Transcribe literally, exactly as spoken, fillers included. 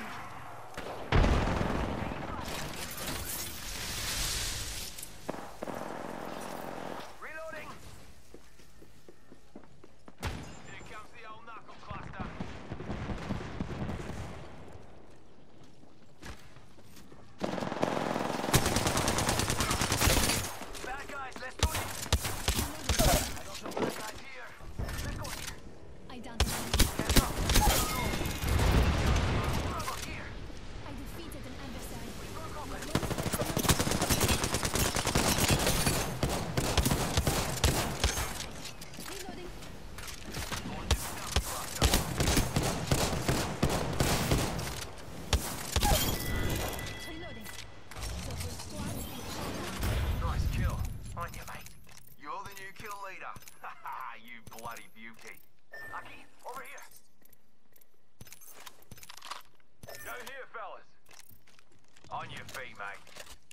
Reloading. Here comes the old knuckle cluster. Bad guys, let's do this. I got some bad guys here. Let's go here. I downed an enemy. Hands up. Over here. I defeated an adversary. We broke open. Reloading. Going to the knuckle cluster. Reloading. Double squad and Nice kill. On you, mate. You're the new kill leader. Haha, you bloody beauty. Lucky, over here. Go here, fellas. On your feet, mate.